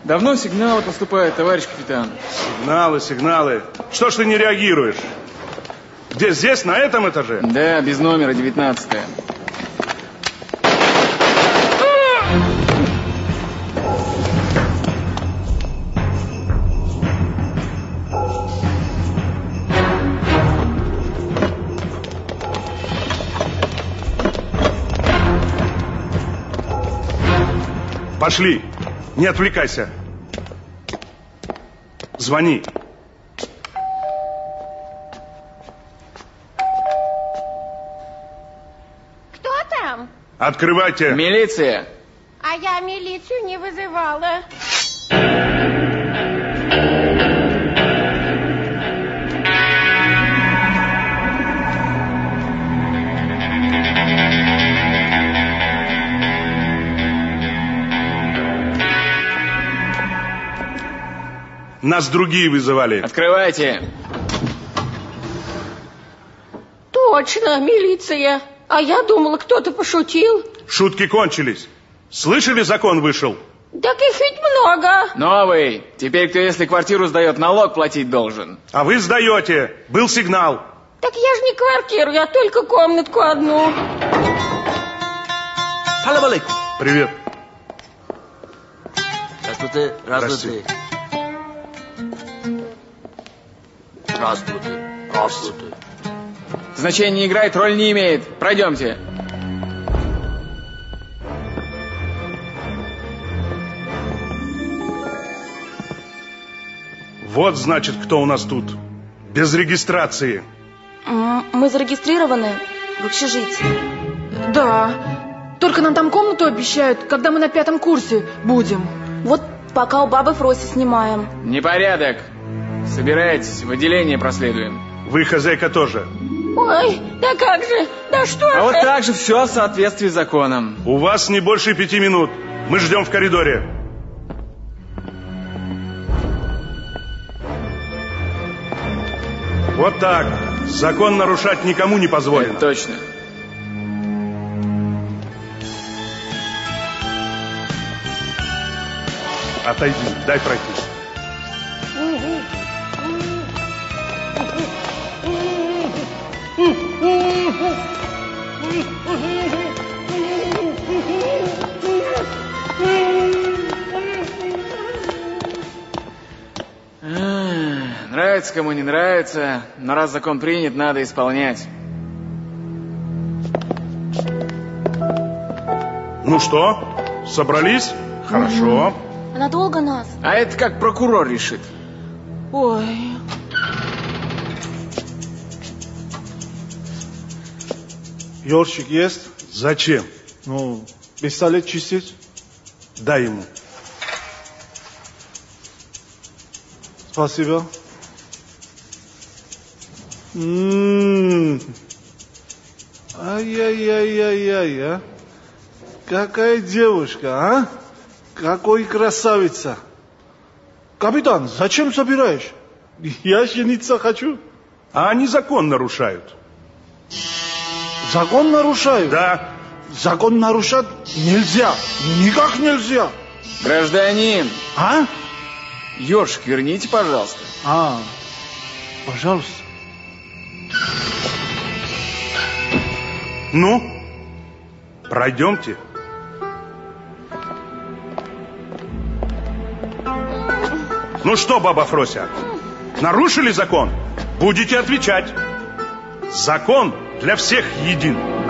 Давно сигналы поступают, товарищ капитан. Сигналы. Что ж ты не реагируешь? Где, здесь, на этом этаже? Да, без номера, 19-е. Пошли, не отвлекайся. Звони. Кто там? Открывайте. Милиция. А я милицию не вызывала. Нас другие вызывали. Открывайте. Точно, милиция. А я думала, кто-то пошутил. Шутки кончились. Слышали, закон вышел? Так их ведь много. Новый. Теперь кто, если квартиру сдает, налог платить должен. А вы сдаете. Был сигнал. Так я же не квартиру, я только комнатку одну. Салам алейкум. Привет. Здравствуйте. Здравствуйте. Здравствуйте. Здравствуйте. Значение не играет, роль не имеет. Пройдемте. Вот, значит, кто у нас тут. Без регистрации. Мы зарегистрированы в общежитии. Да. Только нам там комнату обещают, когда мы на 5 курсе будем. Вот пока у бабы Фроси снимаем. Непорядок. Собирайтесь, в отделение проследуем. Вы, хозяйка, тоже. Ой, да как же, да что А же. вот так же все в соответствии с законом. У вас не больше 5 минут. Мы ждем в коридоре. Вот так. Закон нарушать никому не позволено. Это точно. Отойди, дай пройти. Нравится кому не нравится, но раз закон принят, надо исполнять. Ну что, собрались? Хорошо. А надолго нас? А это как прокурор решит. Ой. Ёршик есть? Зачем? Ну, пистолет чистить? Дай ему. Спасибо. Ай-яй-яй-яй-яй, а? Какая девушка, а? Какой красавица. Капитан, зачем собираешь? Я жениться хочу. А они закон нарушают. Закон нарушают? Да. Закон нарушать нельзя. Никак нельзя. Гражданин, А? ёршик верните, пожалуйста. Пожалуйста. Ну, пройдемте. Ну что, баба Фрося, нарушили закон? Будете отвечать. Закон для всех един.